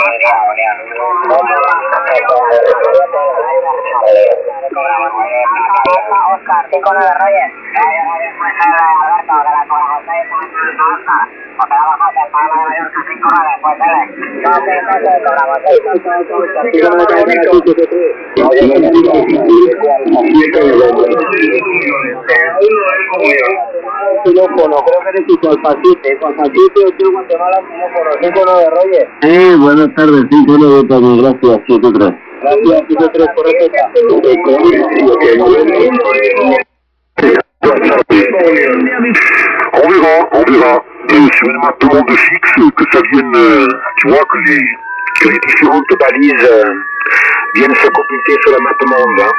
Oscar, 59 Reyes. Alberto, de la 46, Oscar. O te vamos a hacer para la de Mallorca 59, pues dale. Teléfono, creo que eres tu Alfacite, Hotel Guatemala, teléfono 59 Reyes. Buenas tardes, 59 también, gracias, 73. Gracias, 73 por respuesta. On verra. Sur une map monde fixe, que ça vienne, tu vois, que les différentes balises viennent se compléter sur la map monde. Hein.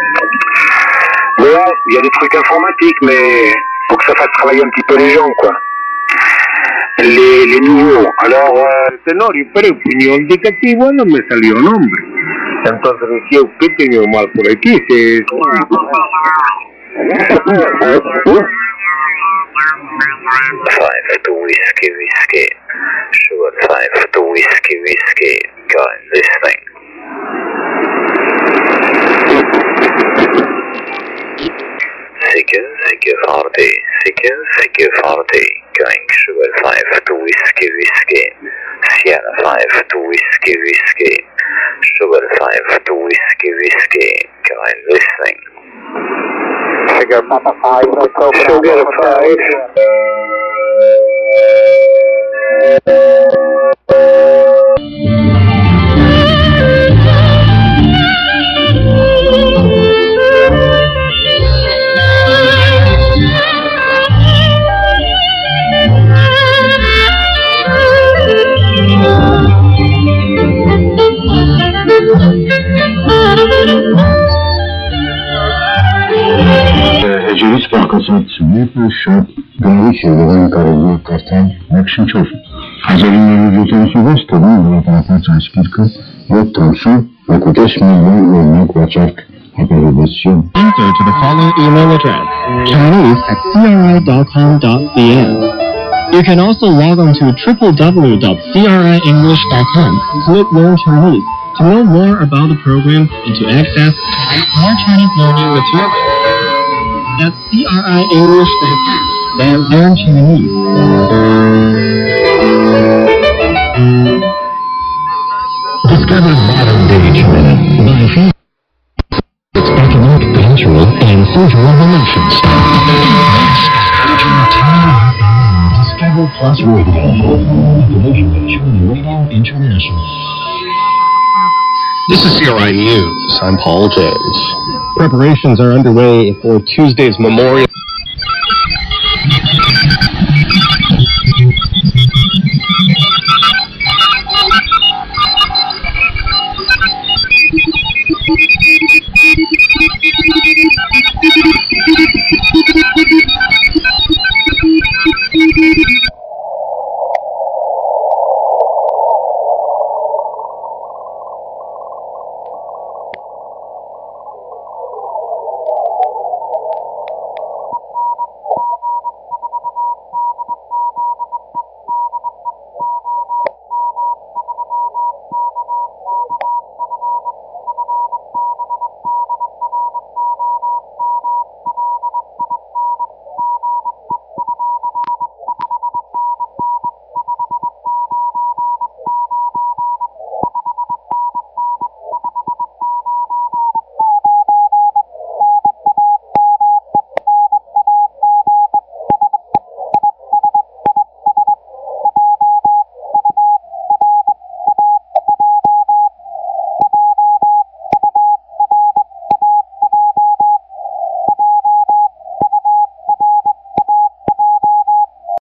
Bon, il y a des trucs informatiques, mais pour que ça fasse travailler un petit peu les gens, quoi. Les nouveaux. Alors, Tenori, pero el puño indicativo no me salió nombre. Entonces decía, usted tenía mal por aquí. 5 to whiskey, sugar 5 to whiskey, going listening. Seeker 40, going sugar 5 to whiskey, Sierra 5 to whiskey, sugar 5 to whiskey, going listening. Sugar Papa 5, Sugar 5. Ecevit Balkasat, Maple Shop, Galicia, Великая Картан, Максимчев. Азарин Лютенцу Востову, Лапафаца Спирка, Лоттамсу, Лакутес Милу, Лаквачарк, Операбацион. Enter to the following email address, chinese@cri.com.cn. You can also log on to www.crienglish.com, click Learn Chinese, to know more about the program and to access more Chinese learning materials. That's CRIEnglish.com. Then Learn Chinese. Discover modern-day China by its economic, cultural, and social evolutions. Discover Plus Radio. Information at China Radio International. This is CRI News. I'm Paul James. Preparations are underway for Tuesday's memorial.